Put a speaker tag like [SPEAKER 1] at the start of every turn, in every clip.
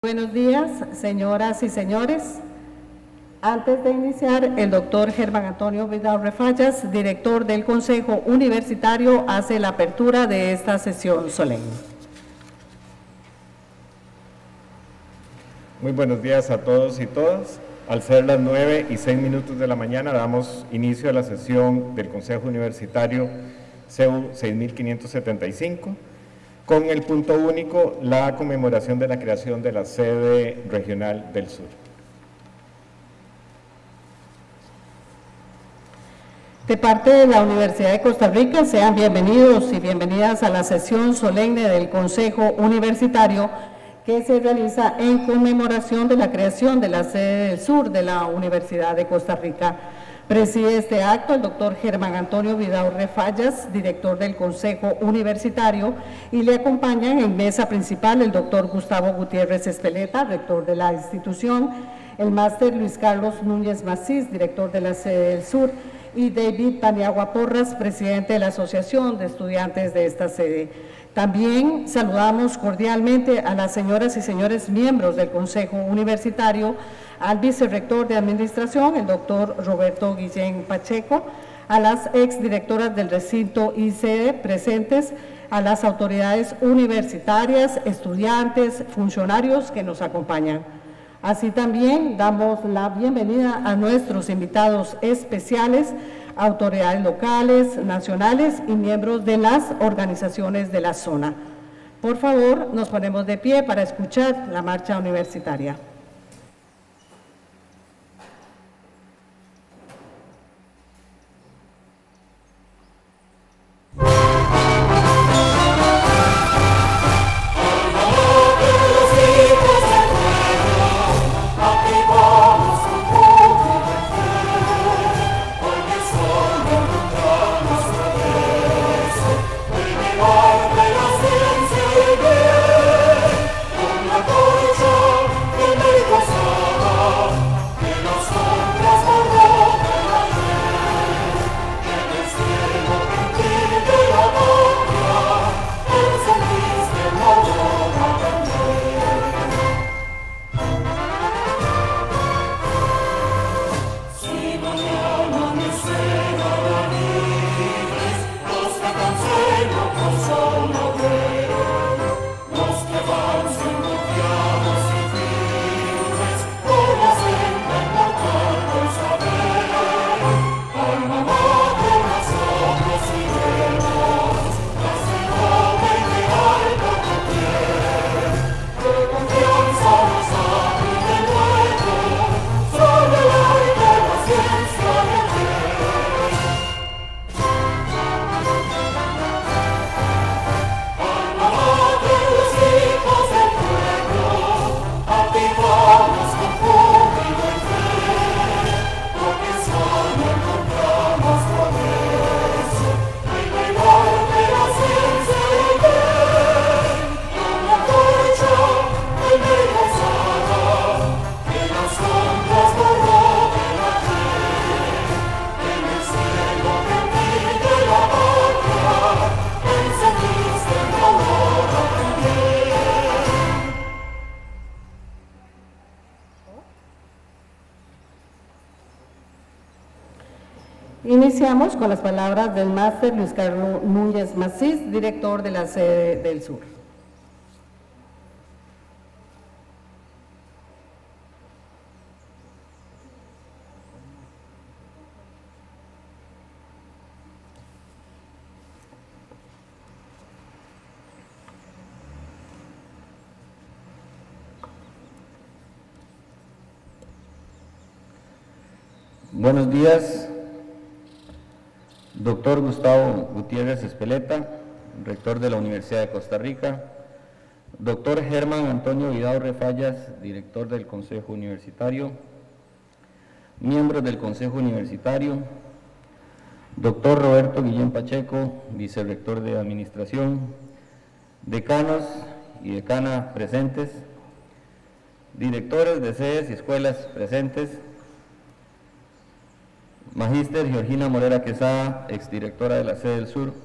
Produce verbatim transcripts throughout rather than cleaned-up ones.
[SPEAKER 1] Buenos días, señoras y señores. Antes de iniciar, el doctor Germán Antonio Vidaurre Fallas, director del Consejo Universitario, hace la apertura de esta sesión solemne.
[SPEAKER 2] Muy buenos días a todos y todas. Al ser las nueve y seis minutos de la mañana, damos inicio a la sesión del Consejo Universitario C U seis mil quinientos setenta y cinco, con el punto único, la conmemoración de la creación de la sede regional del sur.
[SPEAKER 1] De parte de la Universidad de Costa Rica, sean bienvenidos y bienvenidas a la sesión solemne del Consejo Universitario que se realiza en conmemoración de la creación de la sede del sur de la Universidad de Costa Rica. Preside este acto el doctor Germán Antonio Vidaurre Fallas, director del Consejo Universitario, y le acompañan en mesa principal el doctor Gustavo Gutiérrez Espeleta, rector de la institución, el máster Luis Carlos Núñez Macís, director de la sede del sur, y David Paniagua Porras, presidente de la Asociación de Estudiantes de esta sede. También saludamos cordialmente a las señoras y señores miembros del Consejo Universitario, al vicerrector de Administración, el doctor Roberto Guillén Pacheco, a las exdirectoras del recinto y sede presentes, a las autoridades universitarias, estudiantes, funcionarios que nos acompañan. Así también damos la bienvenida a nuestros invitados especiales, autoridades locales, nacionales y miembros de las organizaciones de la zona. Por favor, nos ponemos de pie para escuchar la marcha universitaria. Iniciamos con las palabras del máster Luis Carlos Núñez Macís, director de la sede del sur.
[SPEAKER 3] Buenos días. Doctor Gustavo Gutiérrez Espeleta, rector de la Universidad de Costa Rica. Doctor Germán Antonio Vidaurre Fallas, director del Consejo Universitario. Miembros del Consejo Universitario. Doctor Roberto Guillén Pacheco, vicerrector de Administración. Decanos y decanas presentes. Directores de sedes y escuelas presentes. Magíster Georgina Morera Quesada, exdirectora de la sede del sur,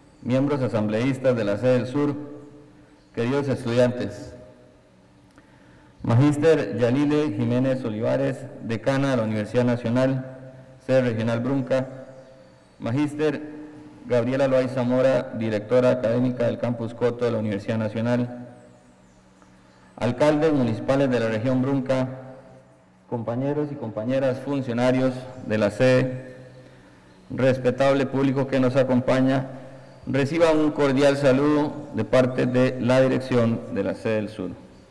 [SPEAKER 3] miembros asambleístas de la sede del sur, queridos estudiantes, Magíster Yalile Jiménez Olivares, decana de la Universidad Nacional, sede regional Brunca. Magíster Gabriela Loaiza Mora, directora académica del Campus Coto de la Universidad Nacional. Alcaldes municipales de la región Brunca, compañeros y compañeras funcionarios de la sede, respetable público que nos acompaña, reciban un cordial saludo de parte de la dirección de la sede del Sur.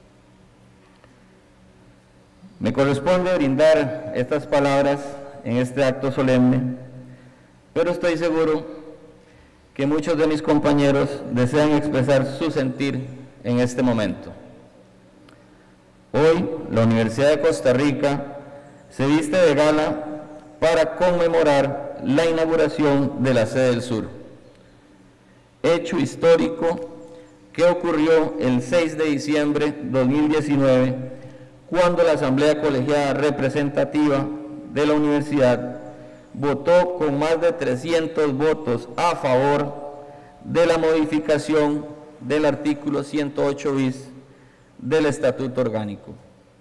[SPEAKER 3] Me corresponde brindar estas palabras en este acto solemne, pero estoy seguro que muchos de mis compañeros desean expresar su sentir en este momento. Hoy, la Universidad de Costa Rica se viste de gala para conmemorar la inauguración de la sede del Sur, hecho histórico que ocurrió el seis de diciembre de dos mil diecinueve, cuando la Asamblea Colegiada Representativa de la Universidad votó con más de trescientos votos a favor de la modificación del artículo ciento ocho bis del Estatuto Orgánico.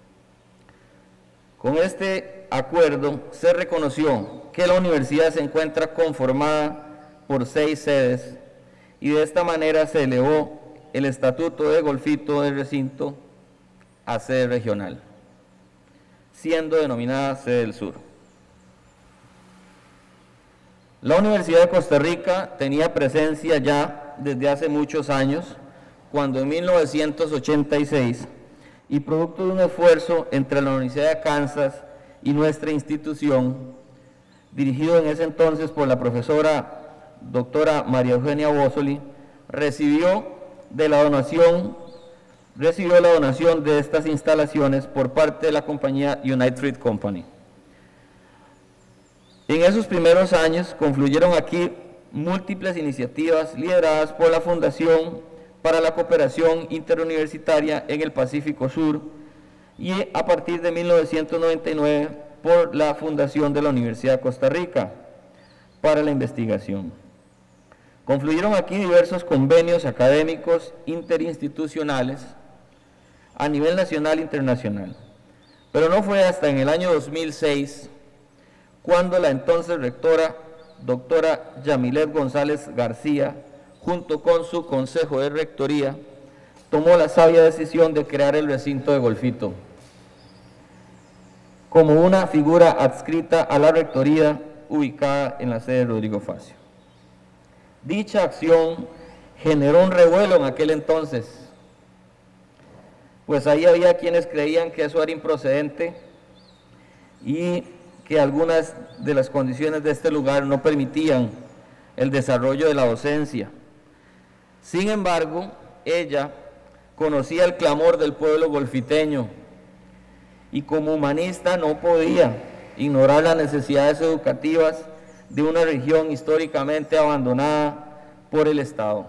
[SPEAKER 3] Con este acuerdo se reconoció que la universidad se encuentra conformada por seis sedes y de esta manera se elevó el Estatuto de Golfito del recinto a sede regional, siendo denominada sede del Sur. La Universidad de Costa Rica tenía presencia ya desde hace muchos años, cuando en mil novecientos ochenta y seis, y producto de un esfuerzo entre la Universidad de Kansas y nuestra institución, dirigido en ese entonces por la profesora doctora María Eugenia Bossoli, recibió de la donación, recibió la donación de estas instalaciones por parte de la compañía United Fruit Company. En esos primeros años confluyeron aquí múltiples iniciativas lideradas por la Fundación para la Cooperación Interuniversitaria en el Pacífico Sur y a partir de mil novecientos noventa y nueve por la Fundación de la Universidad de Costa Rica para la investigación. Confluyeron aquí diversos convenios académicos interinstitucionales a nivel nacional e internacional, pero no fue hasta en el año dos mil seis cuando la entonces rectora, doctora Yamilet González García, junto con su consejo de rectoría, tomó la sabia decisión de crear el recinto de Golfito como una figura adscrita a la rectoría ubicada en la sede de Rodrigo Facio. Dicha acción generó un revuelo en aquel entonces, pues ahí había quienes creían que eso era improcedente y que algunas de las condiciones de este lugar no permitían el desarrollo de la docencia. Sin embargo, ella conocía el clamor del pueblo golfiteño y como humanista no podía ignorar las necesidades educativas de una región históricamente abandonada por el Estado.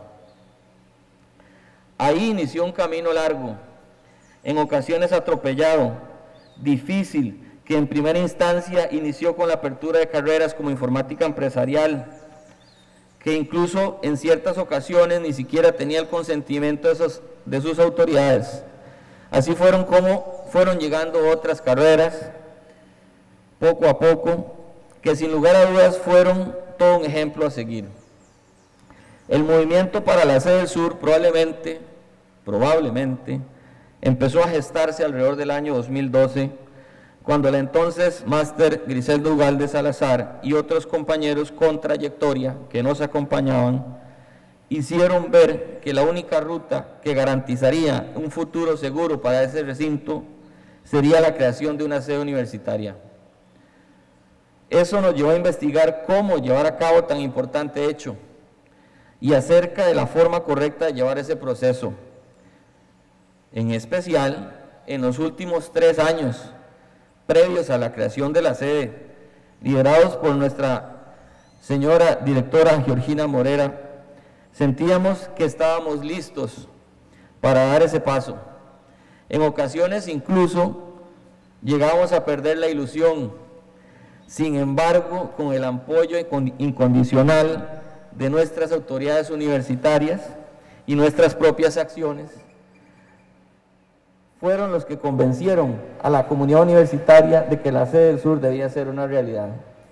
[SPEAKER 3] Ahí inició un camino largo, en ocasiones atropellado, difícil, que en primera instancia inició con la apertura de carreras como informática empresarial, que incluso en ciertas ocasiones ni siquiera tenía el consentimiento de, esos, de sus autoridades. Así fueron como fueron llegando otras carreras, poco a poco, que sin lugar a dudas fueron todo un ejemplo a seguir. El movimiento para la sede del Sur probablemente, probablemente, empezó a gestarse alrededor del año dos mil doce, cuando la entonces máster Griselda Ugalde Salazar y otros compañeros con trayectoria que nos acompañaban hicieron ver que la única ruta que garantizaría un futuro seguro para ese recinto sería la creación de una sede universitaria. Eso nos llevó a investigar cómo llevar a cabo tan importante hecho y acerca de la forma correcta de llevar ese proceso. En especial, en los últimos tres años, previos a la creación de la sede, liderados por nuestra señora directora Georgina Morera, sentíamos que estábamos listos para dar ese paso. En ocasiones incluso llegábamos a perder la ilusión. Sin embargo, con el apoyo incondicional de nuestras autoridades universitarias y nuestras propias acciones, fueron los que convencieron a la comunidad universitaria de que la sede del sur debía ser una realidad.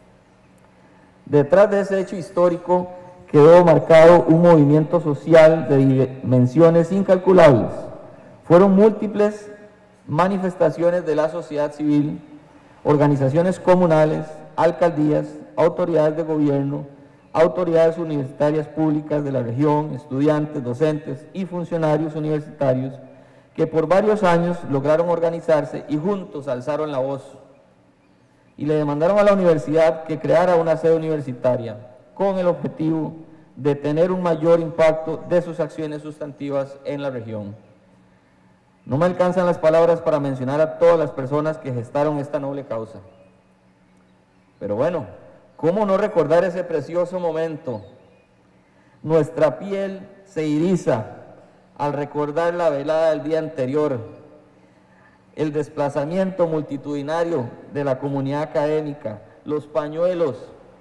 [SPEAKER 3] Detrás de ese hecho histórico quedó marcado un movimiento social de dimensiones incalculables. Fueron múltiples manifestaciones de la sociedad civil, organizaciones comunales, alcaldías, autoridades de gobierno, autoridades universitarias públicas de la región, estudiantes, docentes y funcionarios universitarios que por varios años lograron organizarse y juntos alzaron la voz y le demandaron a la universidad que creara una sede universitaria con el objetivo de tener un mayor impacto de sus acciones sustantivas en la región. No me alcanzan las palabras para mencionar a todas las personas que gestaron esta noble causa. Pero bueno, ¿cómo no recordar ese precioso momento? Nuestra piel se eriza al recordar la velada del día anterior, el desplazamiento multitudinario de la comunidad académica, los pañuelos,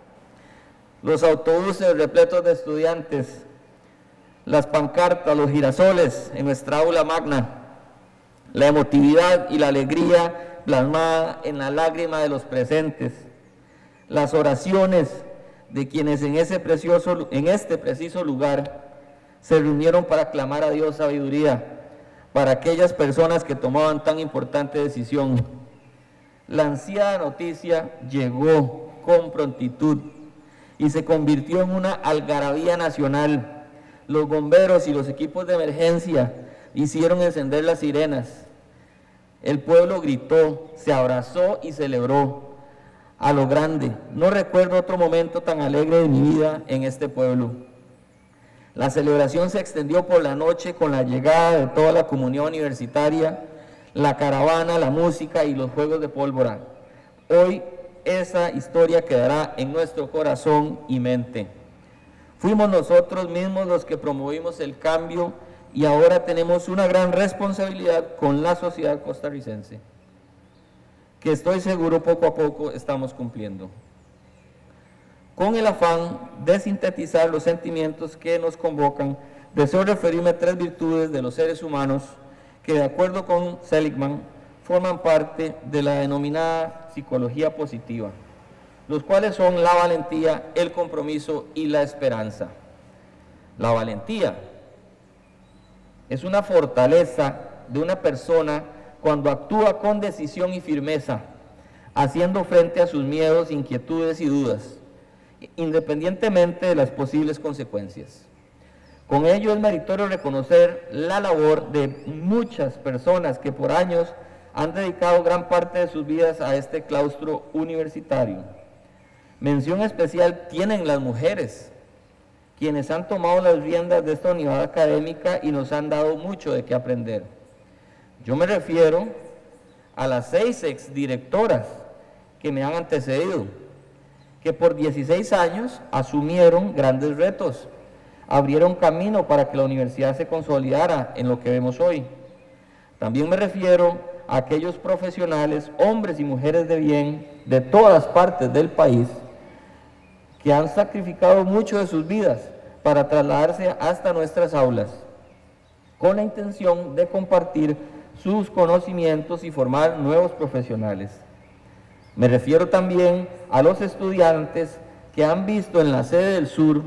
[SPEAKER 3] los autobuses repletos de estudiantes, las pancartas, los girasoles en nuestra aula magna, la emotividad y la alegría plasmada en la lágrima de los presentes, las oraciones de quienes en, ese precioso, en este preciso lugar se reunieron para clamar a Dios sabiduría para aquellas personas que tomaban tan importante decisión. La ansiada noticia llegó con prontitud y se convirtió en una algarabía nacional. Los bomberos y los equipos de emergencia hicieron encender las sirenas. El pueblo gritó, se abrazó y celebró a lo grande. No recuerdo otro momento tan alegre de mi vida en este pueblo. La celebración se extendió por la noche con la llegada de toda la comunidad universitaria, la caravana, la música y los juegos de pólvora. Hoy esa historia quedará en nuestro corazón y mente. Fuimos nosotros mismos los que promovimos el cambio y ahora tenemos una gran responsabilidad con la sociedad costarricense, que estoy seguro poco a poco estamos cumpliendo. Con el afán de sintetizar los sentimientos que nos convocan, deseo referirme a tres virtudes de los seres humanos que, de acuerdo con Seligman, forman parte de la denominada psicología positiva, los cuales son la valentía, el compromiso y la esperanza. La valentía es una fortaleza de una persona cuando actúa con decisión y firmeza, haciendo frente a sus miedos, inquietudes y dudas, independientemente de las posibles consecuencias. Con ello es meritorio reconocer la labor de muchas personas que por años han dedicado gran parte de sus vidas a este claustro universitario. Mención especial tienen las mujeres, quienes han tomado las riendas de esta unidad académica y nos han dado mucho de qué aprender. Yo me refiero a las seis exdirectoras que me han antecedido, que por dieciséis años asumieron grandes retos, abrieron camino para que la universidad se consolidara en lo que vemos hoy. También me refiero a aquellos profesionales, hombres y mujeres de bien, de todas partes del país, que han sacrificado mucho de sus vidas para trasladarse hasta nuestras aulas, con la intención de compartir sus conocimientos y formar nuevos profesionales. Me refiero también a los estudiantes que han visto en la sede del sur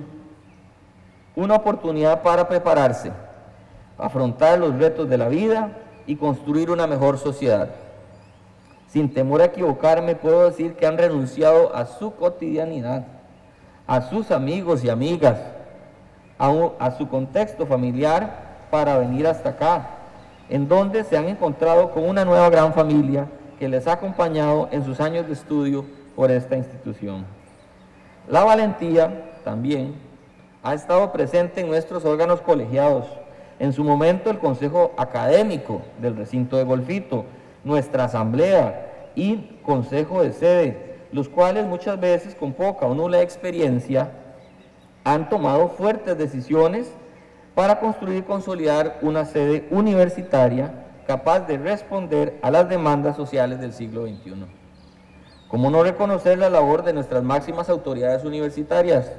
[SPEAKER 3] una oportunidad para prepararse, afrontar los retos de la vida y construir una mejor sociedad. Sin temor a equivocarme, puedo decir que han renunciado a su cotidianidad, a sus amigos y amigas, a, un, a su contexto familiar para venir hasta acá, en donde se han encontrado con una nueva gran familia que les ha acompañado en sus años de estudio por esta institución. La valentía también ha estado presente en nuestros órganos colegiados, en su momento el Consejo Académico del Recinto de Golfito, nuestra Asamblea y Consejo de Sede, los cuales muchas veces con poca o nula experiencia han tomado fuertes decisiones para construir y consolidar una sede universitaria capaz de responder a las demandas sociales del siglo veintiuno. ¿Cómo no reconocer la labor de nuestras máximas autoridades universitarias,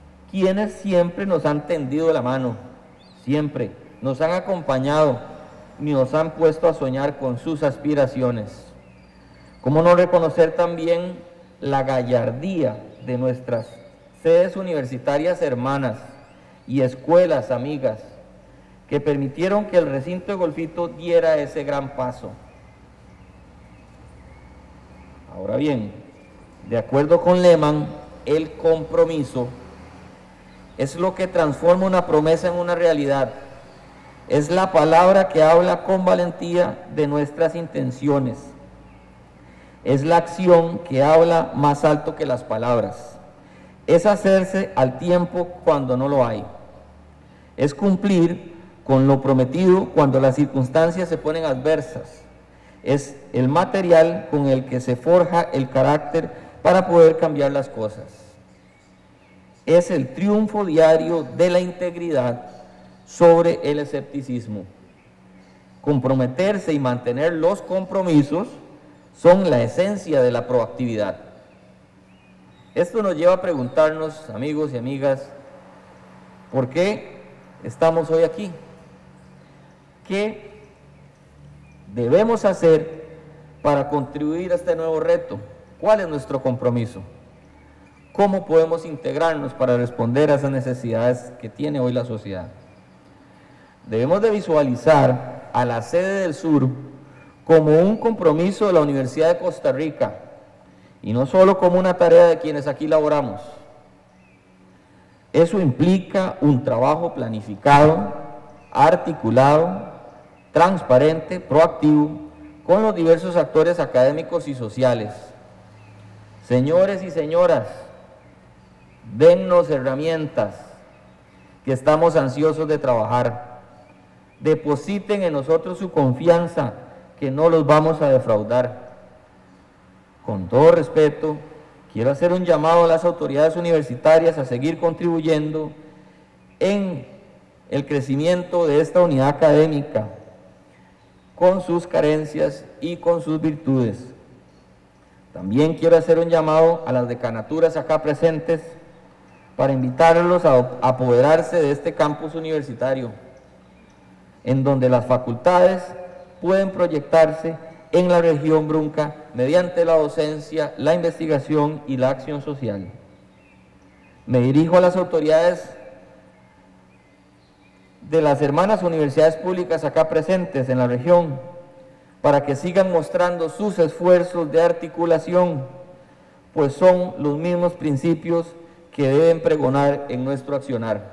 [SPEAKER 3] quienes siempre nos han tendido la mano, siempre nos han acompañado ni nos han puesto a soñar con sus aspiraciones. ¿Cómo no reconocer también la gallardía de nuestras sedes universitarias hermanas y escuelas amigas que permitieron que el recinto de Golfito diera ese gran paso? Ahora bien, de acuerdo con Lehmann, el compromiso es lo que transforma una promesa en una realidad. Es la palabra que habla con valentía de nuestras intenciones. Es la acción que habla más alto que las palabras. Es hacerse al tiempo cuando no lo hay. Es cumplir con lo prometido cuando las circunstancias se ponen adversas. Es el material con el que se forja el carácter para poder cambiar las cosas. Es el triunfo diario de la integridad sobre el escepticismo. Comprometerse y mantener los compromisos son la esencia de la proactividad. Esto nos lleva a preguntarnos, amigos y amigas, ¿por qué estamos hoy aquí? ¿Qué debemos hacer para contribuir a este nuevo reto? ¿Cuál es nuestro compromiso? ¿Cómo podemos integrarnos para responder a esas necesidades que tiene hoy la sociedad? Debemos de visualizar a la sede del sur como un compromiso de la Universidad de Costa Rica y no solo como una tarea de quienes aquí laboramos. Eso implica un trabajo planificado, articulado, transparente, proactivo, con los diversos actores académicos y sociales. Señores y señoras, dennos herramientas, que estamos ansiosos de trabajar. Depositen en nosotros su confianza, que no los vamos a defraudar. Con todo respeto, quiero hacer un llamado a las autoridades universitarias a seguir contribuyendo en el crecimiento de esta unidad académica, con sus carencias y con sus virtudes. También quiero hacer un llamado a las decanaturas acá presentes para invitarlos a apoderarse de este campus universitario, en donde las facultades pueden proyectarse en la región Brunca mediante la docencia, la investigación y la acción social. Me dirijo a las autoridades de las hermanas universidades públicas acá presentes en la región para que sigan mostrando sus esfuerzos de articulación, pues son los mismos principios que deben pregonar en nuestro accionar.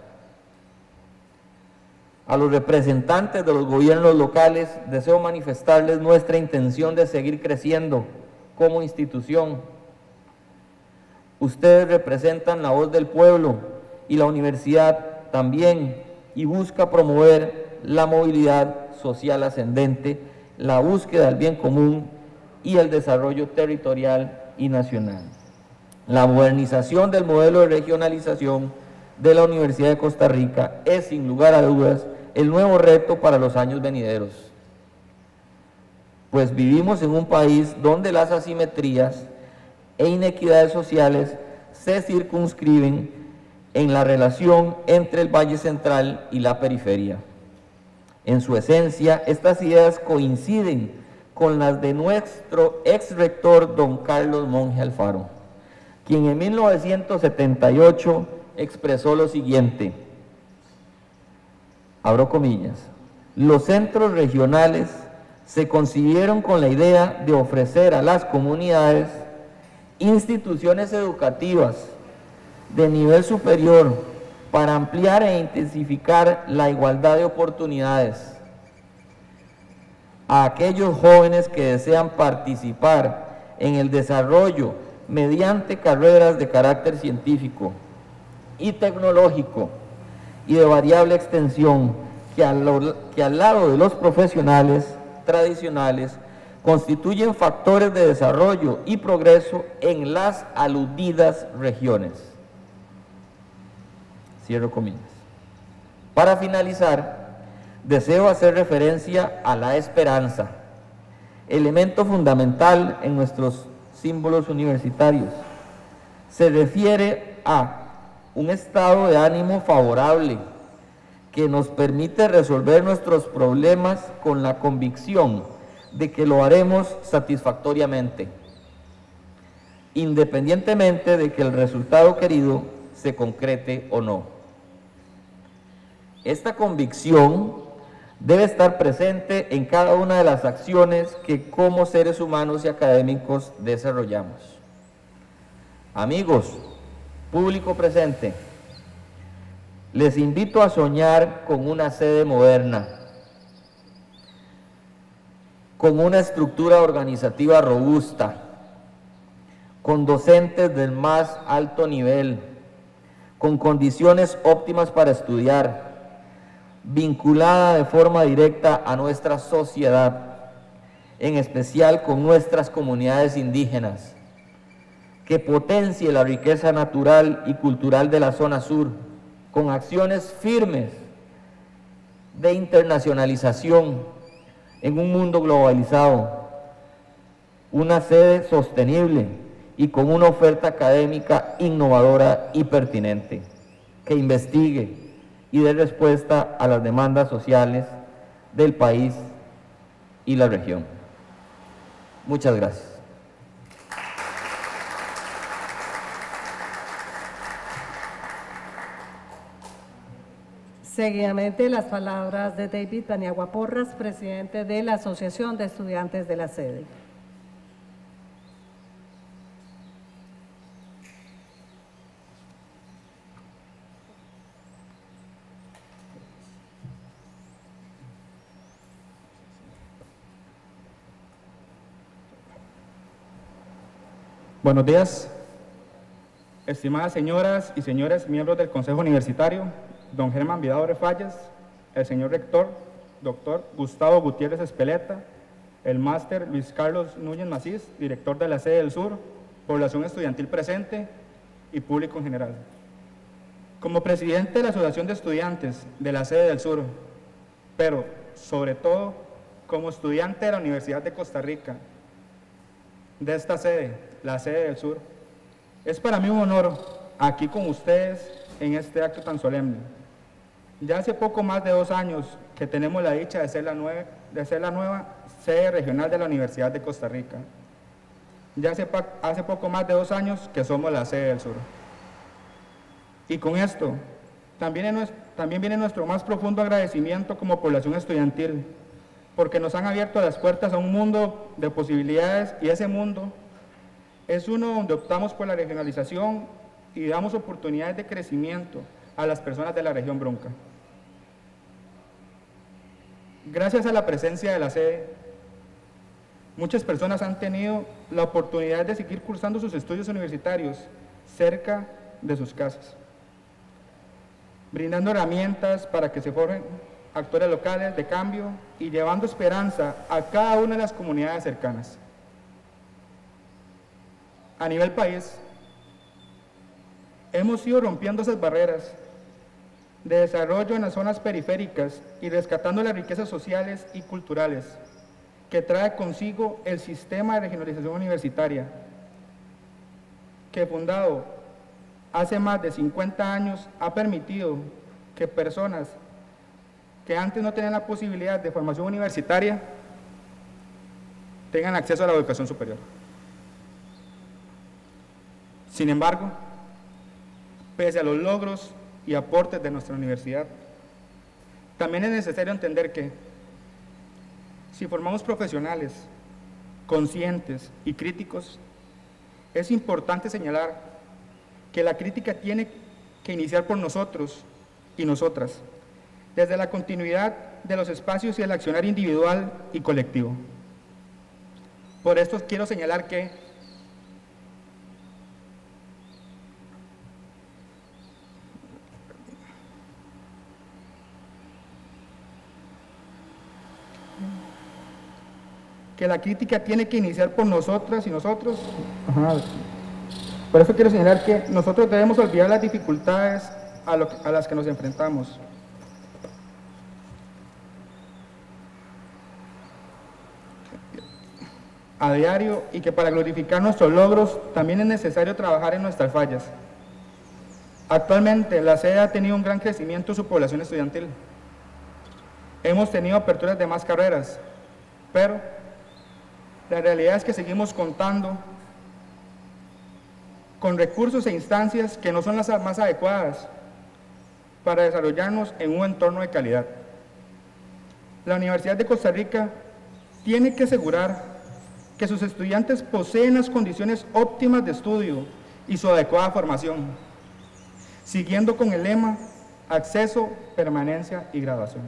[SPEAKER 3] A los representantes de los gobiernos locales deseo manifestarles nuestra intención de seguir creciendo como institución. Ustedes representan la voz del pueblo y la universidad también, y busca promover la movilidad social ascendente, la búsqueda del bien común y el desarrollo territorial y nacional. La modernización del modelo de regionalización de la Universidad de Costa Rica es, sin lugar a dudas, el nuevo reto para los años venideros, pues vivimos en un país donde las asimetrías e inequidades sociales se circunscriben en la relación entre el Valle Central y la periferia. En su esencia, estas ideas coinciden con las de nuestro ex rector don Carlos Monge Alfaro, quien en mil novecientos setenta y ocho expresó lo siguiente, abro comillas: los centros regionales se concibieron con la idea de ofrecer a las comunidades instituciones educativas de nivel superior para ampliar e intensificar la igualdad de oportunidades a aquellos jóvenes que desean participar en el desarrollo mediante carreras de carácter científico y tecnológico y de variable extensión, que al, que al lado de los profesionales tradicionales constituyen factores de desarrollo y progreso en las aludidas regiones. Cierro comillas. Para finalizar, deseo hacer referencia a la esperanza, elemento fundamental en nuestros símbolos universitarios. Se refiere a un estado de ánimo favorable que nos permite resolver nuestros problemas con la convicción de que lo haremos satisfactoriamente, independientemente de que el resultado querido se concrete o no. Esta convicción debe estar presente en cada una de las acciones que como seres humanos y académicos desarrollamos. Amigos, público presente, les invito a soñar con una sede moderna, con una estructura organizativa robusta, con docentes del más alto nivel, con condiciones óptimas para estudiar, vinculada de forma directa a nuestra sociedad, en especial con nuestras comunidades indígenas, que potencie la riqueza natural y cultural de la zona sur, con acciones firmes de internacionalización en un mundo globalizado, una sede sostenible y con una oferta académica innovadora y pertinente, que investigue y dé respuesta a las demandas sociales del país y la región. Muchas gracias.
[SPEAKER 1] Seguidamente, las palabras de David Paniagua Porras, presidente de la Asociación de Estudiantes de la Sede.
[SPEAKER 4] Buenos días, estimadas señoras y señores miembros del Consejo Universitario, don Germán Vidal Refallas, el señor rector, doctor Gustavo Gutiérrez Espeleta, el máster Luis Carlos Núñez Macís, director de la sede del Sur, población estudiantil presente y público en general. Como presidente de la Asociación de Estudiantes de la sede del Sur, pero sobre todo como estudiante de la Universidad de Costa Rica, de esta sede, la sede del Sur, es para mí un honor aquí con ustedes en este acto tan solemne. Ya hace poco más de dos años que tenemos la dicha de ser la, nueve, de ser la nueva sede regional de la Universidad de Costa Rica. Ya hace, hace poco más de dos años que somos la sede del Sur. Y con esto, también, es, también viene nuestro más profundo agradecimiento como población estudiantil, porque nos han abierto las puertas a un mundo de posibilidades, y ese mundo es uno donde optamos por la regionalización y damos oportunidades de crecimiento a las personas de la región Bronca. Gracias a la presencia de la sede, muchas personas han tenido la oportunidad de seguir cursando sus estudios universitarios cerca de sus casas, brindando herramientas para que se formen actores locales de cambio y llevando esperanza a cada una de las comunidades cercanas. A nivel país, hemos ido rompiendo esas barreras de desarrollo en las zonas periféricas y rescatando las riquezas sociales y culturales que trae consigo el sistema de regionalización universitaria, que fundado hace más de cincuenta años ha permitido que personas que antes no tenían la posibilidad de formación universitaria tengan acceso a la educación superior. Sin embargo, pese a los logros y aportes de nuestra universidad, también es necesario entender que si formamos profesionales conscientes y críticos, es importante señalar que la crítica tiene que iniciar por nosotros y nosotras, desde la continuidad de los espacios y el accionar individual y colectivo. Por esto quiero señalar que que la crítica tiene que iniciar por nosotras y nosotros. Ajá. Por eso quiero señalar que nosotros debemos olvidar las dificultades a, lo, a las que nos enfrentamos. A diario, y que para glorificar nuestros logros también es necesario trabajar en nuestras fallas. Actualmente, la sede ha tenido un gran crecimiento en su población estudiantil. Hemos tenido aperturas de más carreras, pero la realidad es que seguimos contando con recursos e instancias que no son las más adecuadas para desarrollarnos en un entorno de calidad. La Universidad de Costa Rica tiene que asegurar que sus estudiantes poseen las condiciones óptimas de estudio y su adecuada formación, siguiendo con el lema acceso, permanencia y graduación.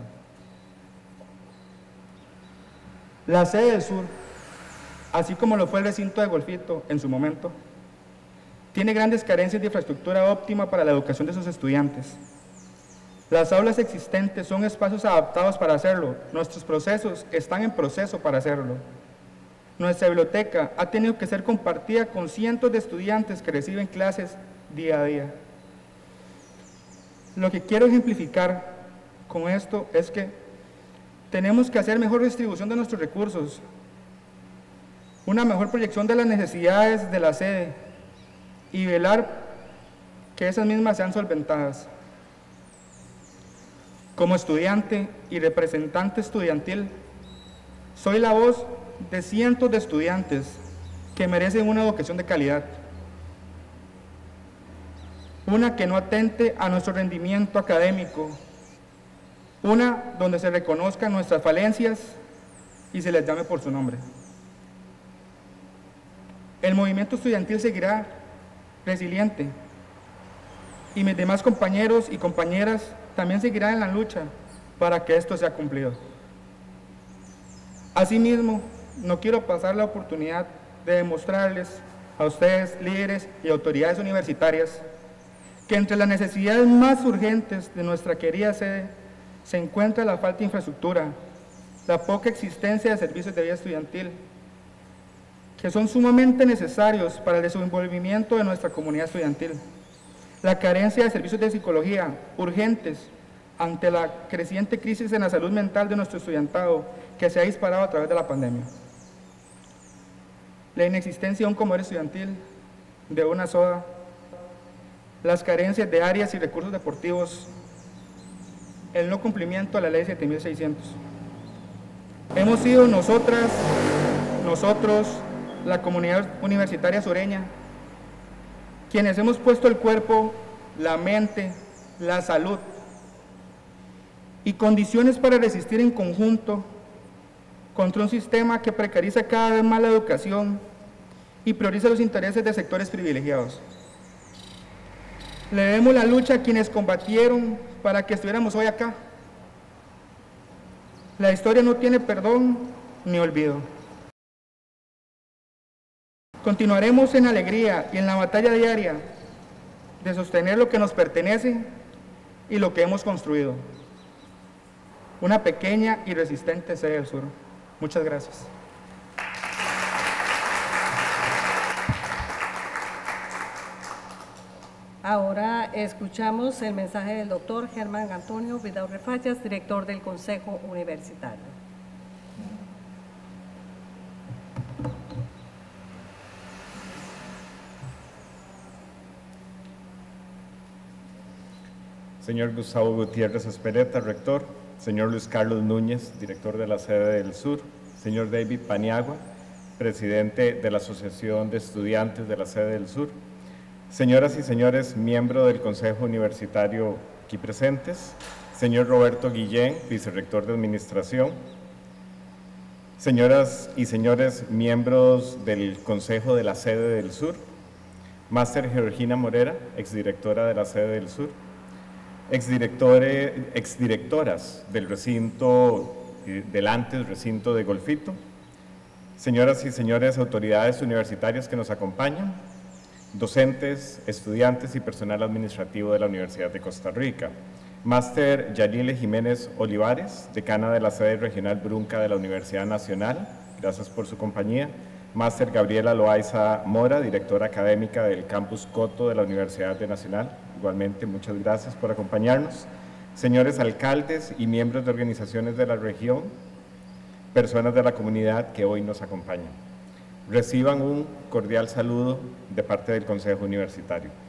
[SPEAKER 4] La sede del Sur, así como lo fue el recinto de Golfito en su momento, tiene grandes carencias de infraestructura óptima para la educación de sus estudiantes. Las aulas existentes son espacios adaptados para hacerlo. Nuestros procesos están en proceso para hacerlo. Nuestra biblioteca ha tenido que ser compartida con cientos de estudiantes que reciben clases día a día. Lo que quiero ejemplificar con esto es que tenemos que hacer mejor distribución de nuestros recursos, una mejor proyección de las necesidades de la sede y velar que esas mismas sean solventadas. Como estudiante y representante estudiantil, soy la voz de cientos de estudiantes que merecen una educación de calidad, una que no atente a nuestro rendimiento académico, una donde se reconozcan nuestras falencias y se les llame por su nombre. El movimiento estudiantil seguirá resiliente y mis demás compañeros y compañeras también seguirán en la lucha para que esto sea cumplido. Asimismo, no quiero pasar la oportunidad de demostrarles a ustedes, líderes y autoridades universitarias, que entre las necesidades más urgentes de nuestra querida sede se encuentra la falta de infraestructura, la poca existencia de servicios de vida estudiantil, que son sumamente necesarios para el desenvolvimiento de nuestra comunidad estudiantil, la carencia de servicios de psicología urgentes ante la creciente crisis en la salud mental de nuestro estudiantado que se ha disparado a través de la pandemia, la inexistencia de un comedor estudiantil, de una soda, las carencias de áreas y recursos deportivos, el no cumplimiento de la ley siete mil seiscientos. Hemos sido nosotras, nosotros, la comunidad universitaria sureña, quienes hemos puesto el cuerpo, la mente, la salud y condiciones para resistir en conjunto contra un sistema que precariza cada vez más la educación y prioriza los intereses de sectores privilegiados. Le debemos la lucha a quienes combatieron para que estuviéramos hoy acá. La historia no tiene perdón ni olvido. Continuaremos en alegría y en la batalla diaria de sostener lo que nos pertenece y lo que hemos construido. Una pequeña y resistente sede del Sur. Muchas gracias.
[SPEAKER 1] Ahora escuchamos el mensaje del doctor Germán Antonio Vidaurre Fallas, director del Consejo Universitario.
[SPEAKER 2] Señor Gustavo Gutiérrez Espeleta, rector. Señor Luis Carlos Núñez, director de la sede del Sur. Señor David Paniagua, presidente de la Asociación de Estudiantes de la sede del Sur. Señoras y señores, miembros del Consejo Universitario aquí presentes. Señor Roberto Guillén, vicerrector de Administración. Señoras y señores, miembros del Consejo de la sede del Sur. Máster Georgina Morera, exdirectora de la sede del Sur. Exdirectores, exdirectoras del recinto, del antes recinto de Golfito. Señoras y señores, autoridades universitarias que nos acompañan. Docentes, estudiantes y personal administrativo de la Universidad de Costa Rica. Máster Yalile Jiménez Olivares, decana de la sede regional Brunca de la Universidad Nacional, gracias por su compañía. Máster Gabriela Loaiza Mora, directora académica del Campus Coto de la Universidad Nacional, igualmente muchas gracias por acompañarnos. Señores alcaldes y miembros de organizaciones de la región, personas de la comunidad que hoy nos acompañan. Reciban un cordial saludo de parte del Consejo Universitario.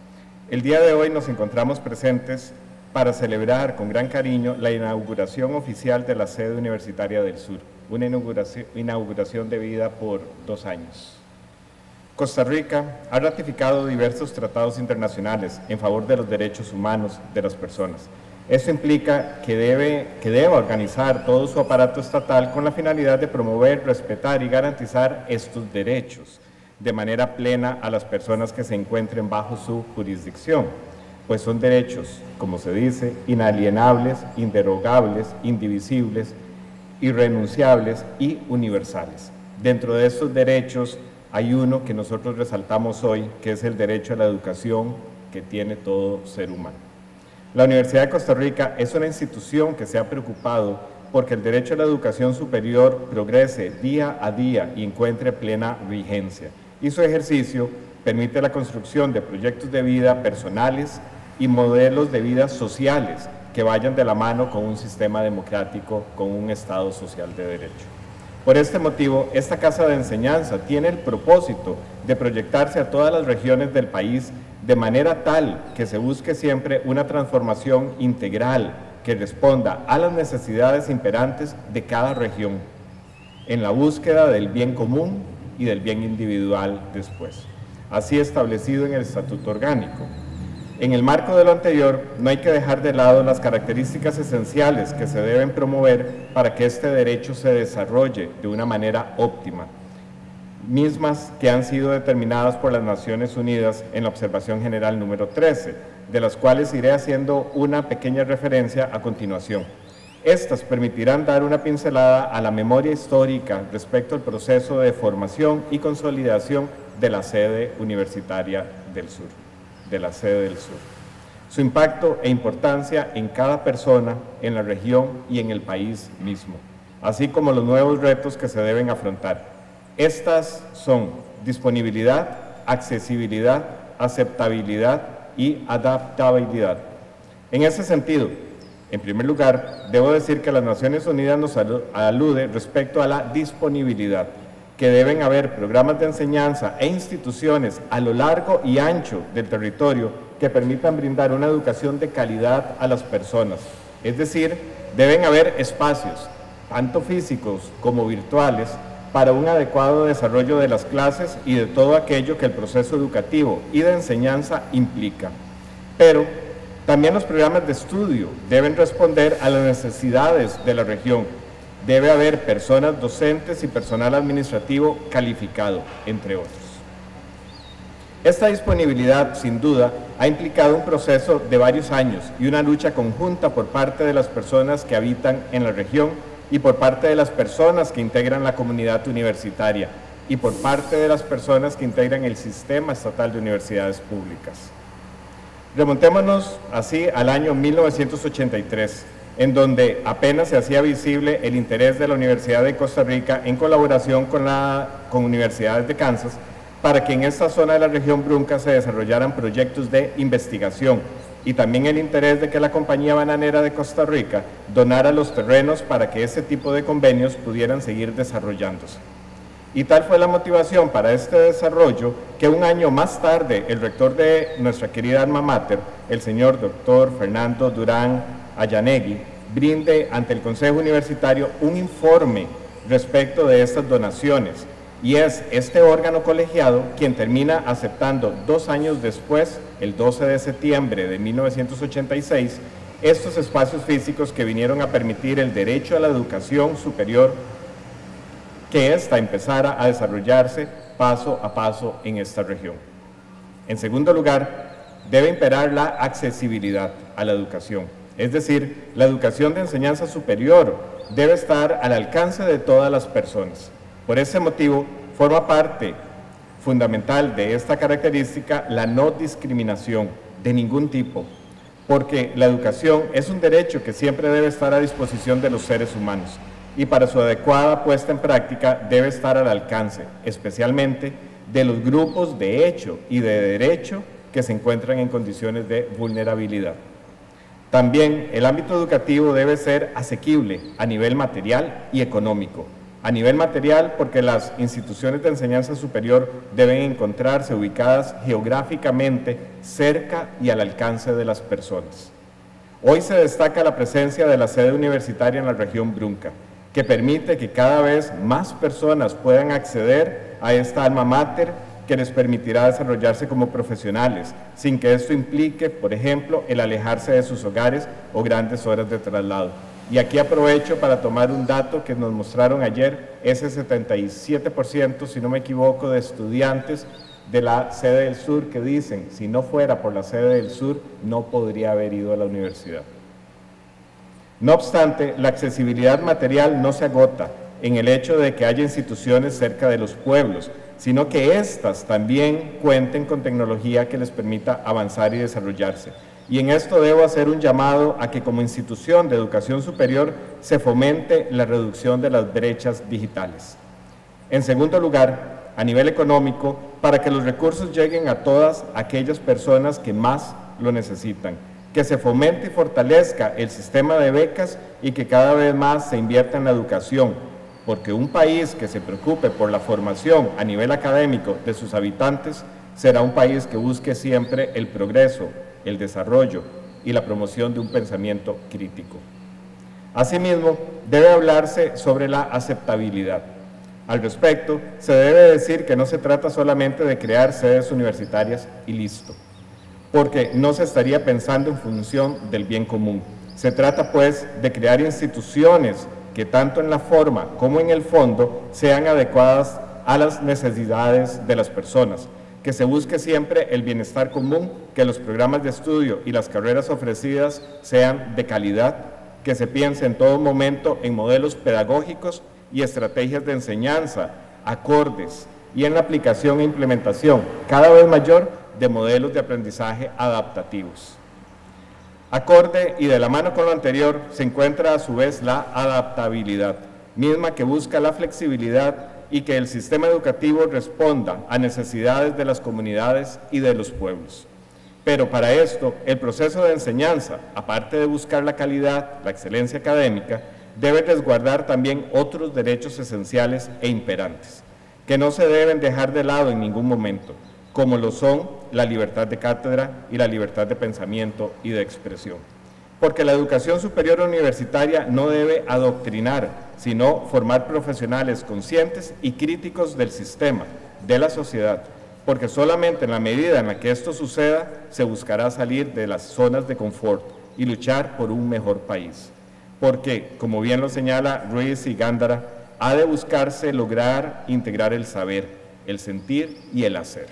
[SPEAKER 2] El día de hoy nos encontramos presentes para celebrar con gran cariño la inauguración oficial de la sede universitaria del Sur, una inauguración, inauguración debida por dos años. Costa Rica ha ratificado diversos tratados internacionales en favor de los derechos humanos de las personas. Esto implica que debe, que deba organizar todo su aparato estatal con la finalidad de promover, respetar y garantizar estos derechos de manera plena a las personas que se encuentren bajo su jurisdicción, pues son derechos, como se dice, inalienables, inderogables, indivisibles, irrenunciables y universales. Dentro de estos derechos hay uno que nosotros resaltamos hoy, que es el derecho a la educación que tiene todo ser humano. La Universidad de Costa Rica es una institución que se ha preocupado porque el derecho a la educación superior progrese día a día y encuentre plena vigencia, y su ejercicio permite la construcción de proyectos de vida personales y modelos de vida sociales que vayan de la mano con un sistema democrático, con un Estado social de derecho. Por este motivo, esta Casa de Enseñanza tiene el propósito de proyectarse a todas las regiones del país de manera tal que se busque siempre una transformación integral que responda a las necesidades imperantes de cada región, en la búsqueda del bien común y del bien individual después, así establecido en el Estatuto Orgánico. En el marco de lo anterior, no hay que dejar de lado las características esenciales que se deben promover para que este derecho se desarrolle de una manera óptima, mismas que han sido determinadas por las Naciones Unidas en la Observación General número trece, de las cuales iré haciendo una pequeña referencia a continuación. Estas permitirán dar una pincelada a la memoria histórica respecto al proceso de formación y consolidación de la sede universitaria del Sur, de la sede del Sur. Su impacto e importancia en cada persona, en la región y en el país mismo, así como los nuevos retos que se deben afrontar. Estas son disponibilidad, accesibilidad, aceptabilidad y adaptabilidad. En ese sentido, en primer lugar, debo decir que las Naciones Unidas nos alude respecto a la disponibilidad, que deben haber programas de enseñanza e instituciones a lo largo y ancho del territorio que permitan brindar una educación de calidad a las personas. Es decir, deben haber espacios, tanto físicos como virtuales, para un adecuado desarrollo de las clases y de todo aquello que el proceso educativo y de enseñanza implica. Pero también los programas de estudio deben responder a las necesidades de la región. Debe haber personas docentes y personal administrativo calificado, entre otros. Esta disponibilidad, sin duda, ha implicado un proceso de varios años y una lucha conjunta por parte de las personas que habitan en la región y por parte de las personas que integran la comunidad universitaria y por parte de las personas que integran el sistema estatal de universidades públicas. Remontémonos así al año mil novecientos ochenta y tres, en donde apenas se hacía visible el interés de la Universidad de Costa Rica en colaboración con, la, con universidades de Kansas para que en esta zona de la región Brunca se desarrollaran proyectos de investigación, y también el interés de que la Compañía Bananera de Costa Rica donara los terrenos para que este tipo de convenios pudieran seguir desarrollándose. Y tal fue la motivación para este desarrollo que un año más tarde el rector de nuestra querida alma mater, el señor doctor Fernando Durán Ayanegui, brinde ante el Consejo Universitario un informe respecto de estas donaciones, y es este órgano colegiado quien termina aceptando dos años después, el doce de septiembre de mil novecientos ochenta y seis, estos espacios físicos que vinieron a permitir el derecho a la educación superior, que ésta empezara a desarrollarse paso a paso en esta región. En segundo lugar, debe imperar la accesibilidad a la educación, es decir, la educación de enseñanza superior debe estar al alcance de todas las personas. Por ese motivo, forma parte fundamental de esta característica la no discriminación de ningún tipo, porque la educación es un derecho que siempre debe estar a disposición de los seres humanos y para su adecuada puesta en práctica debe estar al alcance, especialmente de los grupos de hecho y de derecho que se encuentran en condiciones de vulnerabilidad. También el ámbito educativo debe ser asequible a nivel material y económico, A nivel material, porque las instituciones de enseñanza superior deben encontrarse ubicadas geográficamente cerca y al alcance de las personas. Hoy se destaca la presencia de la sede universitaria en la región Brunca, que permite que cada vez más personas puedan acceder a esta alma mater que les permitirá desarrollarse como profesionales, sin que esto implique, por ejemplo, el alejarse de sus hogares o grandes horas de traslado. Y aquí aprovecho para tomar un dato que nos mostraron ayer, ese setenta y siete por ciento, si no me equivoco, de estudiantes de la sede del sur que dicen, si no fuera por la sede del sur, no podría haber ido a la universidad. No obstante, la accesibilidad material no se agota en el hecho de que haya instituciones cerca de los pueblos, sino que éstas también cuenten con tecnología que les permita avanzar y desarrollarse. Y en esto debo hacer un llamado a que como institución de educación superior se fomente la reducción de las brechas digitales. En segundo lugar, a nivel económico, para que los recursos lleguen a todas aquellas personas que más lo necesitan, que se fomente y fortalezca el sistema de becas y que cada vez más se invierta en la educación, porque un país que se preocupe por la formación a nivel académico de sus habitantes será un país que busque siempre el progreso, el desarrollo y la promoción de un pensamiento crítico. Asimismo, debe hablarse sobre la aceptabilidad. Al respecto, se debe decir que no se trata solamente de crear sedes universitarias y listo, porque no se estaría pensando en función del bien común. Se trata, pues, de crear instituciones que tanto en la forma como en el fondo sean adecuadas a las necesidades de las personas, que se busque siempre el bienestar común, que los programas de estudio y las carreras ofrecidas sean de calidad, que se piense en todo momento en modelos pedagógicos y estrategias de enseñanza acordes y en la aplicación e implementación cada vez mayor de modelos de aprendizaje adaptativos. Acorde y de la mano con lo anterior se encuentra a su vez la adaptabilidad, misma que busca la flexibilidad y que el sistema educativo responda a necesidades de las comunidades y de los pueblos. Pero para esto, el proceso de enseñanza, aparte de buscar la calidad, la excelencia académica, debe resguardar también otros derechos esenciales e imperantes, que no se deben dejar de lado en ningún momento, como lo son la libertad de cátedra y la libertad de pensamiento y de expresión. Porque la educación superior universitaria no debe adoctrinar, sino formar profesionales conscientes y críticos del sistema, de la sociedad, porque solamente en la medida en la que esto suceda, se buscará salir de las zonas de confort y luchar por un mejor país. Porque, como bien lo señala Ruiz y Gándara, ha de buscarse lograr integrar el saber, el sentir y el hacer.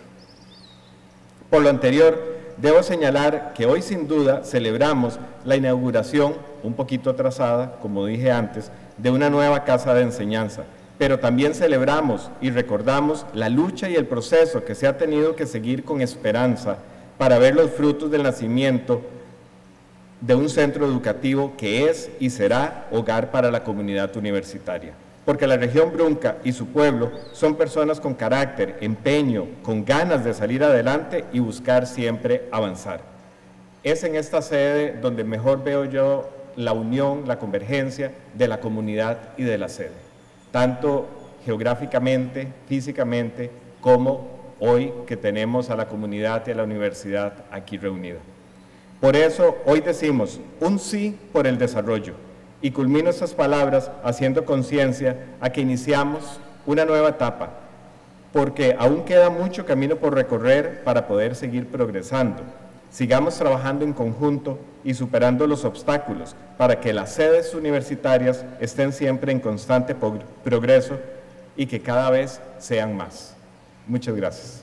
[SPEAKER 2] Por lo anterior, debo señalar que hoy sin duda celebramos la inauguración, un poquito atrasada, como dije antes, de una nueva casa de enseñanza, pero también celebramos y recordamos la lucha y el proceso que se ha tenido que seguir con esperanza para ver los frutos del nacimiento de un centro educativo que es y será hogar para la comunidad universitaria. Porque la región Brunca y su pueblo son personas con carácter, empeño, con ganas de salir adelante y buscar siempre avanzar. Es en esta sede donde mejor veo yo la unión, la convergencia de la comunidad y de la sede, tanto geográficamente, físicamente, como hoy que tenemos a la comunidad y a la universidad aquí reunida. Por eso hoy decimos un sí por el desarrollo. Y culmino estas palabras haciendo conciencia a que iniciamos una nueva etapa, porque aún queda mucho camino por recorrer para poder seguir progresando. Sigamos trabajando en conjunto y superando los obstáculos para que las sedes universitarias estén siempre en constante progreso y que cada vez sean más. Muchas gracias.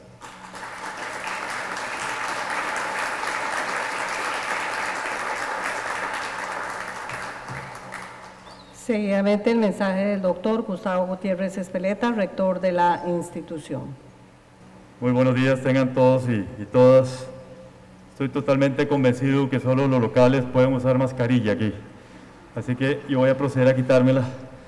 [SPEAKER 1] Seguidamente el mensaje del doctor Gustavo Gutiérrez Espeleta, rector de la institución.
[SPEAKER 5] Muy buenos días tengan todos y, y todas. Estoy totalmente convencido que solo los locales pueden usar mascarilla aquí. Así que yo voy a proceder a quitármela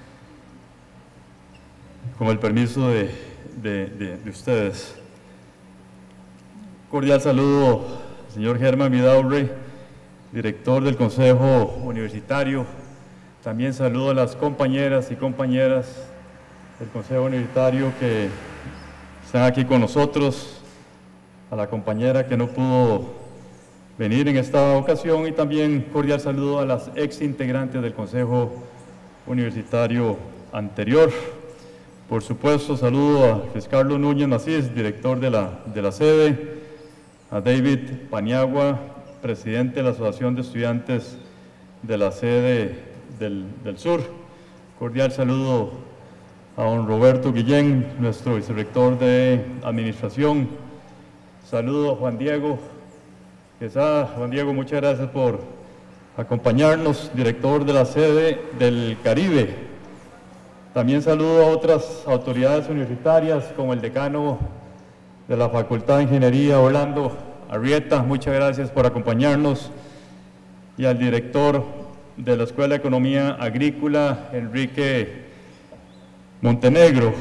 [SPEAKER 5] con el permiso de, de, de, de ustedes. Cordial saludo, señor Germán Vidaurre, director del Consejo Universitario. También saludo a las compañeras y compañeras del Consejo Universitario que están aquí con nosotros, a la compañera que no pudo venir en esta ocasión y también cordial saludo a las ex integrantes del Consejo Universitario anterior. Por supuesto, saludo a Luis Carlos Núñez Macís, director de la, de la sede, a David Paniagua, presidente de la Asociación de Estudiantes de la sede del, del Sur. Cordial saludo a don Roberto Guillén, nuestro vicerrector de Administración. Saludo a Juan Diego Quesada. Juan Diego, muchas gracias por acompañarnos, director de la sede del Caribe. También saludo a otras autoridades universitarias, como el decano de la Facultad de Ingeniería, Orlando Arrieta, muchas gracias por acompañarnos, y al director de la Escuela de Economía Agrícola, Enrique Montenegro.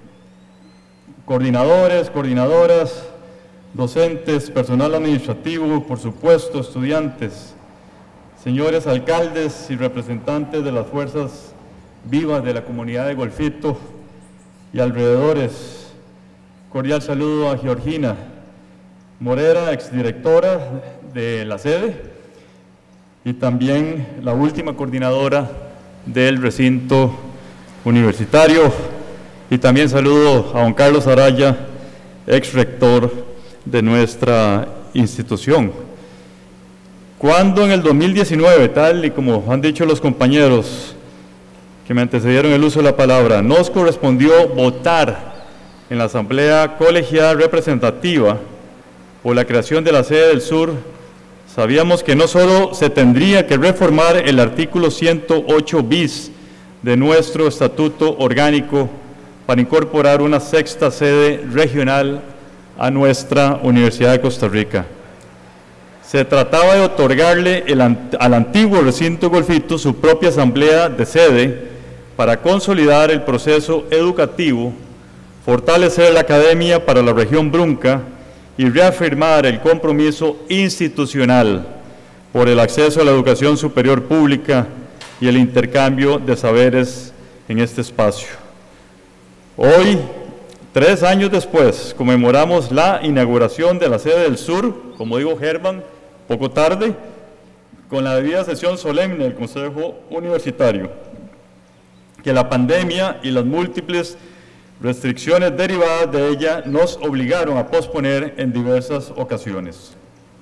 [SPEAKER 5] Coordinadores, coordinadoras, docentes, personal administrativo, por supuesto, estudiantes, señores alcaldes y representantes de las fuerzas vivas de la comunidad de Golfito y alrededores. Cordial saludo a Georgina Morera, exdirectora de la sede, y también la última coordinadora del recinto universitario. Y también saludo a don Carlos Araya, ex rector de nuestra institución. Cuando en el dos mil diecinueve, tal y como han dicho los compañeros que me antecedieron el uso de la palabra, nos correspondió votar en la Asamblea Colegiada Representativa por la creación de la sede del Sur, sabíamos que no solo se tendría que reformar el artículo ciento ocho bis de nuestro estatuto orgánico para incorporar una sexta sede regional a nuestra Universidad de Costa Rica. Se trataba de otorgarle el, al antiguo recinto Golfito su propia asamblea de sede para consolidar el proceso educativo, fortalecer la academia para la región Brunca y reafirmar el compromiso institucional por el acceso a la educación superior pública y el intercambio de saberes en este espacio. Hoy, tres años después, conmemoramos la inauguración de la sede del Sur, como dijo Germán, poco tarde, con la debida sesión solemne del Consejo Universitario, que la pandemia y las múltiples restricciones derivadas de ella nos obligaron a posponer en diversas ocasiones.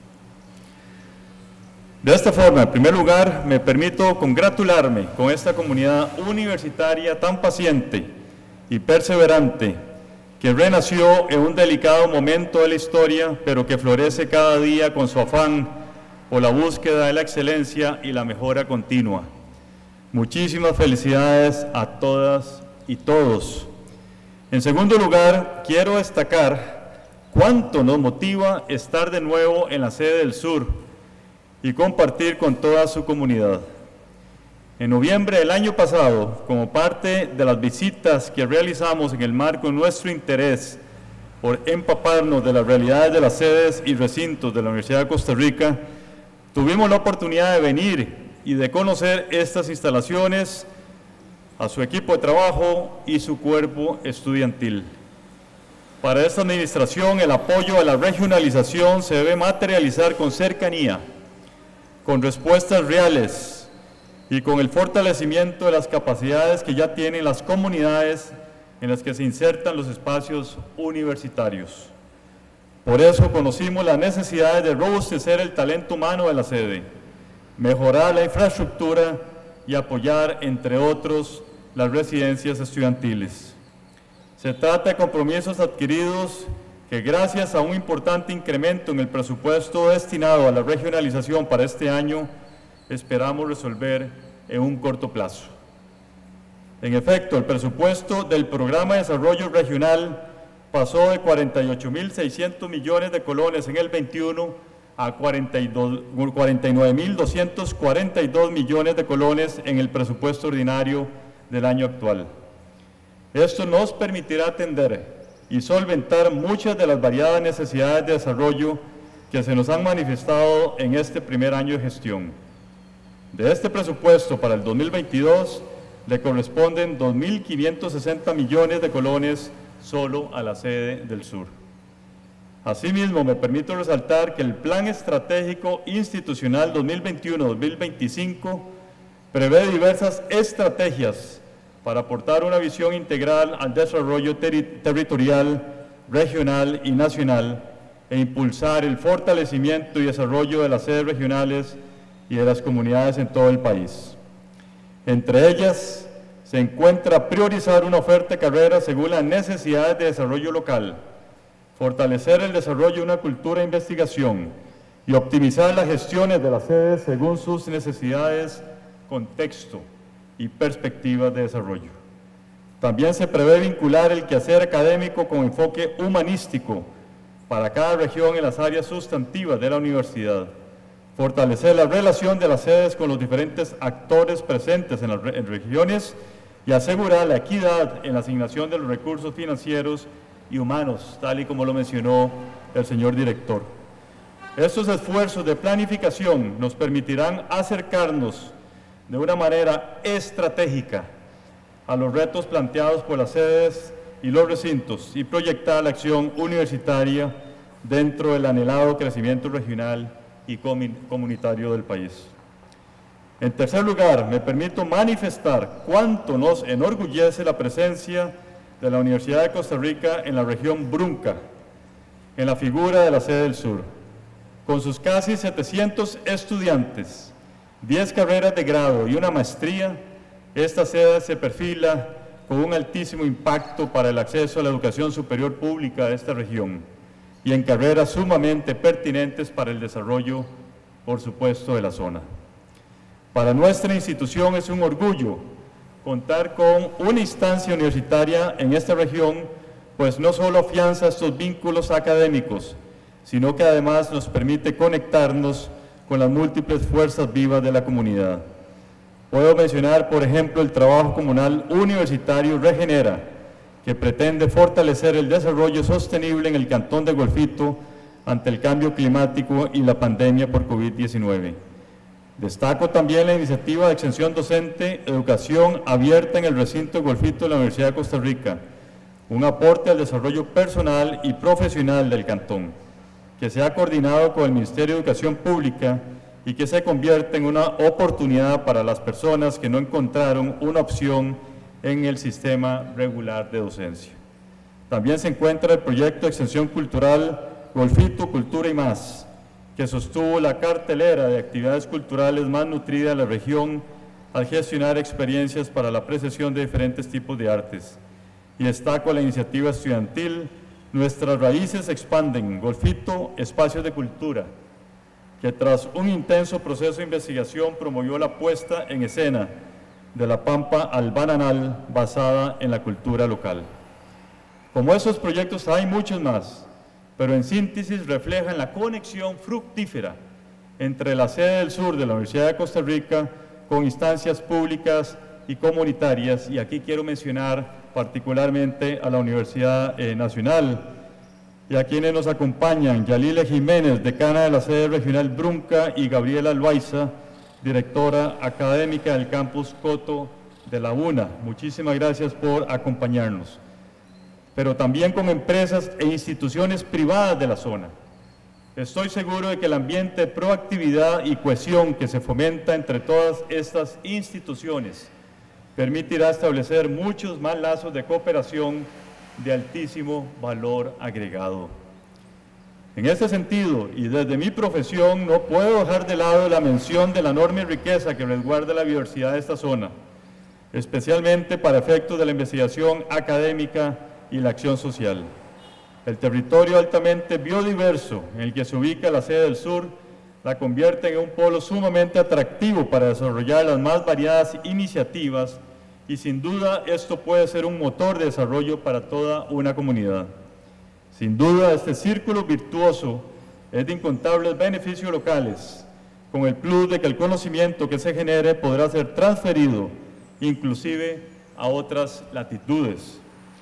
[SPEAKER 5] De esta forma, en primer lugar, me permito congratularme con esta comunidad universitaria tan paciente y perseverante, que renació en un delicado momento de la historia, pero que florece cada día con su afán por la búsqueda de la excelencia y la mejora continua. Muchísimas felicidades a todas y todos. En segundo lugar, quiero destacar cuánto nos motiva estar de nuevo en la sede del Sur y compartir con toda su comunidad. En noviembre del año pasado, como parte de las visitas que realizamos en el marco de nuestro interés por empaparnos de las realidades de las sedes y recintos de la Universidad de Costa Rica, tuvimos la oportunidad de venir y de conocer estas instalaciones, a su equipo de trabajo y su cuerpo estudiantil. Para esta administración, el apoyo a la regionalización se debe materializar con cercanía, con respuestas reales y con el fortalecimiento de las capacidades que ya tienen las comunidades en las que se insertan los espacios universitarios. Por eso conocimos las necesidades de robustecer el talento humano de la sede, mejorar la infraestructura y apoyar, entre otros, las residencias estudiantiles. Se trata de compromisos adquiridos que, gracias a un importante incremento en el presupuesto destinado a la regionalización para este año, esperamos resolver en un corto plazo. En efecto, el presupuesto del Programa de Desarrollo Regional pasó de cuarenta y ocho mil seiscientos millones de colones en el veintiuno a cuarenta y nueve mil doscientos cuarenta y dos millones de colones en el presupuesto ordinario del año actual. Esto nos permitirá atender y solventar muchas de las variadas necesidades de desarrollo que se nos han manifestado en este primer año de gestión. De este presupuesto para el dos mil veintidós, le corresponden dos mil quinientos sesenta millones de colones solo a la sede del sur. Asimismo, me permito resaltar que el Plan Estratégico Institucional dos mil veintiuno a dos mil veinticinco prevé diversas estrategias para aportar una visión integral al desarrollo ter- territorial, regional y nacional e impulsar el fortalecimiento y desarrollo de las sedes regionales y de las comunidades en todo el país. Entre ellas se encuentra priorizar una oferta de carreras según las necesidades de desarrollo local, fortalecer el desarrollo de una cultura de investigación y optimizar las gestiones de las sedes según sus necesidades, contexto y perspectivas de desarrollo. También se prevé vincular el quehacer académico con enfoque humanístico para cada región en las áreas sustantivas de la universidad, fortalecer la relación de las sedes con los diferentes actores presentes en las re- en regiones y asegurar la equidad en la asignación de los recursos financieros y humanos, tal y como lo mencionó el señor director. Estos esfuerzos de planificación nos permitirán acercarnos de una manera estratégica a los retos planteados por las sedes y los recintos y proyectar la acción universitaria dentro del anhelado crecimiento regional y comunitario del país. En tercer lugar, me permito manifestar cuánto nos enorgullece la presencia de la Universidad de Costa Rica en la región Brunca, en la figura de la sede del sur. Con sus casi setecientos estudiantes, diez carreras de grado y una maestría, esta sede se perfila con un altísimo impacto para el acceso a la educación superior pública de esta región y en carreras sumamente pertinentes para el desarrollo, por supuesto, de la zona. Para nuestra institución es un orgullo contar con una instancia universitaria en esta región, pues no solo afianza estos vínculos académicos, sino que además nos permite conectarnos con las múltiples fuerzas vivas de la comunidad. Puedo mencionar, por ejemplo, el trabajo comunal universitario Regenera, que pretende fortalecer el desarrollo sostenible en el cantón de Golfito ante el cambio climático y la pandemia por COVID diecinueve. Destaco también la iniciativa de extensión docente, educación abierta en el recinto de Golfito de la Universidad de Costa Rica, un aporte al desarrollo personal y profesional del cantón, que se ha coordinado con el Ministerio de Educación Pública y que se convierte en una oportunidad para las personas que no encontraron una opción en el sistema regular de docencia. También se encuentra el proyecto de extensión cultural Golfito, Cultura y Más, que sostuvo la cartelera de actividades culturales más nutrida de la región al gestionar experiencias para la apreciación de diferentes tipos de artes. Y destaco la iniciativa estudiantil Nuestras Raíces Expanden, Golfito, Espacios de Cultura, que tras un intenso proceso de investigación promovió la puesta en escena de la Pampa al Bananal basada en la cultura local. Como esos proyectos hay muchos más, pero en síntesis reflejan la conexión fructífera entre la sede del sur de la Universidad de Costa Rica con instancias públicas y comunitarias, y aquí quiero mencionar particularmente a la Universidad eh, Nacional y a quienes nos acompañan: Yalile Jiménez, decana de la sede regional Brunca, y Gabriela Loaiza, directora académica del campus Coto de la UNA. Muchísimas gracias por acompañarnos. Pero también con empresas e instituciones privadas de la zona. Estoy seguro de que el ambiente de proactividad y cohesión que se fomenta entre todas estas instituciones permitirá establecer muchos más lazos de cooperación de altísimo valor agregado. En este sentido, y desde mi profesión, no puedo dejar de lado la mención de la enorme riqueza que resguarda la biodiversidad de esta zona, especialmente para efectos de la investigación académica y la acción social. El territorio altamente biodiverso en el que se ubica la sede del sur la convierte en un polo sumamente atractivo para desarrollar las más variadas iniciativas, y sin duda esto puede ser un motor de desarrollo para toda una comunidad. Sin duda, este círculo virtuoso es de incontables beneficios locales, con el plus de que el conocimiento que se genere podrá ser transferido inclusive a otras latitudes.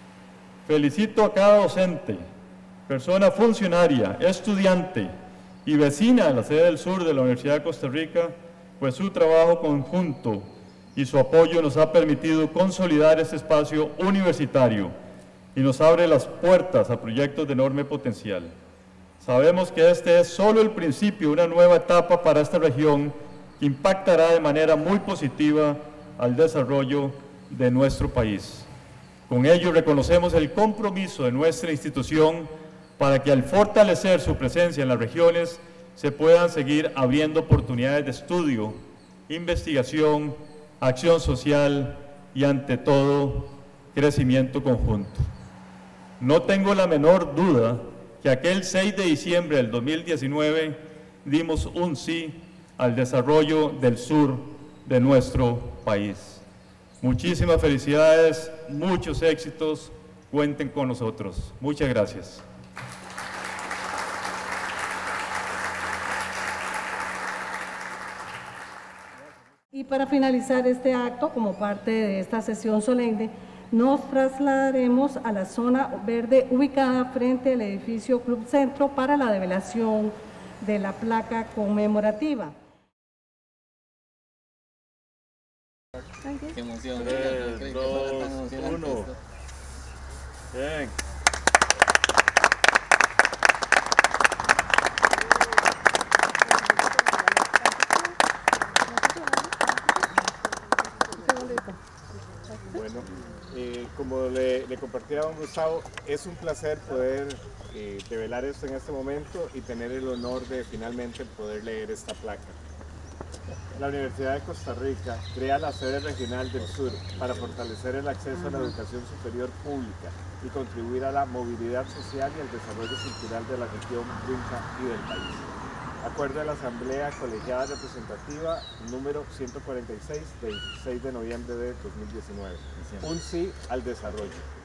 [SPEAKER 5] Felicito a cada docente, persona funcionaria, estudiante y vecina de la sede del sur de la Universidad de Costa Rica, pues su trabajo conjunto y su apoyo nos ha permitido consolidar este espacio universitario y nos abre las puertas a proyectos de enorme potencial. Sabemos que este es solo el principio de una nueva etapa para esta región que impactará de manera muy positiva al desarrollo de nuestro país. Con ello reconocemos el compromiso de nuestra institución para que al fortalecer su presencia en las regiones se puedan seguir abriendo oportunidades de estudio, investigación, acción social y ante todo crecimiento conjunto. No tengo la menor duda que aquel seis de diciembre del dos mil diecinueve dimos un sí al desarrollo del sur de nuestro país. Muchísimas felicidades, muchos éxitos, cuenten con nosotros. Muchas gracias.
[SPEAKER 1] Y para finalizar este acto, como parte de esta sesión solemne, nos trasladaremos a la zona verde ubicada frente al edificio Club Centro para la develación de la placa conmemorativa.
[SPEAKER 6] Qué emoción.
[SPEAKER 2] tres, dos, uno. Bien. Bueno, eh, como le, le compartía a don Gustavo, es un placer poder eh, develar esto en este momento y tener el honor de finalmente poder leer esta placa. La Universidad de Costa Rica crea la sede regional del sur para fortalecer el acceso a la educación superior pública y contribuir a la movilidad social y al desarrollo cultural de la región Cuenca y del país. Acuerdo de la Asamblea Colegiada Representativa número ciento cuarenta y seis del seis de noviembre de dos mil diecinueve. Un sí al desarrollo.